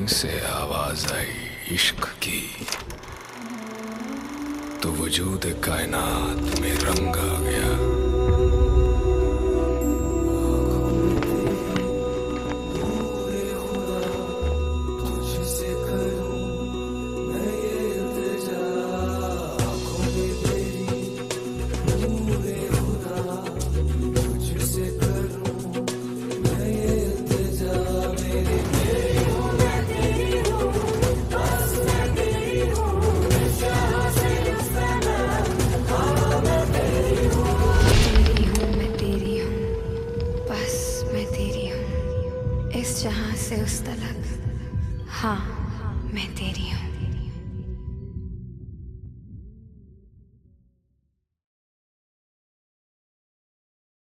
से आवाज आई इश्क की, तो वजूद कायनात में रंग आ गया। इस जहां से उस तलक, हाँ मैं तेरी हूँ।